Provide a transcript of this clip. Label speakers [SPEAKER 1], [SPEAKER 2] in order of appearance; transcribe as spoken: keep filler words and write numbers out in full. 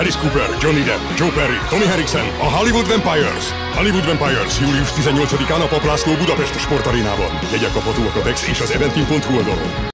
[SPEAKER 1] Alice Cooper, Johnny Depp, Joe Perry, Tommy Henriksen, a Hollywood Vampires. Hollywood Vampires július tizennyolcadikán a Papp László Budapest Sportarénában. Jegyek kaphatóak a Depp és az eventim pont hu oldalon.